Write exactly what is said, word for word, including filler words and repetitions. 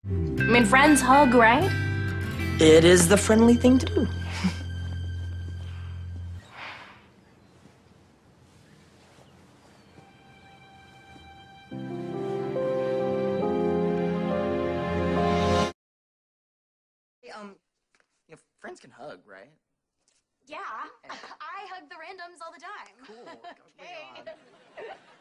I mean, friends hug, right? It is the friendly thing to do. Um, you know, friends can hug, right? Yeah, I hug the randoms all the time. Cool. Okay.